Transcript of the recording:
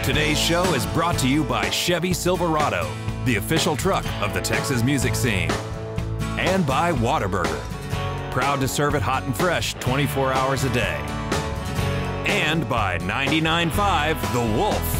Today's show is brought to you by Chevy Silverado, the official truck of the Texas music scene. And by Whataburger, proud to serve it hot and fresh 24 hours a day. And by 99.5 The Wolf.